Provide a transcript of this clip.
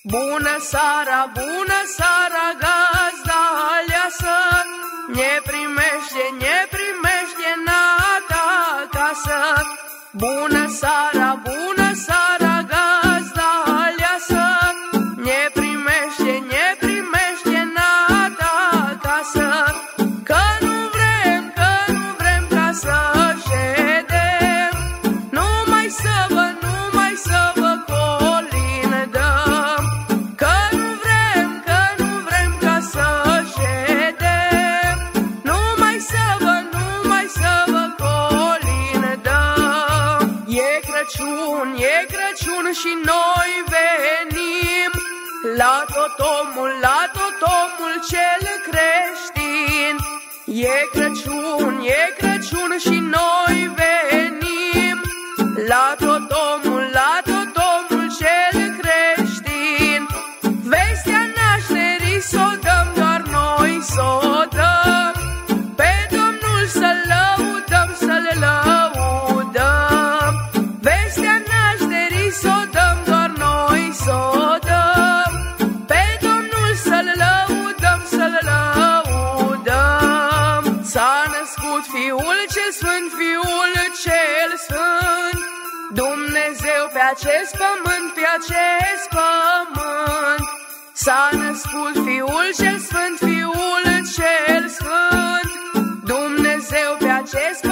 Bună seara, gazda aleasă, ne primește nata acasă. Bună seara, gazda aleasă, ne primește nata acasă. Că nu vrem ca să ședem, numai să vă colindăm. Că nu vrem ca să ședem, numai să vă colindăm. E Crăciun și noi venim la tot omul cel creștin. E Crăciun și noi venim la tot omul cel creștin. Vestea nașterii s-o dăm, doar noi s-o dăm, pe Domnul să-L lăudăm. Vestea nașterii s-o dăm, doar noi s-o dăm, pe Domnul să-L lăudăm. S-a născut Fiul cel Sfânt, Dumnezeu pe acest pământ, S-a născut Fiul cel Sfânt, Dumnezeu pe acest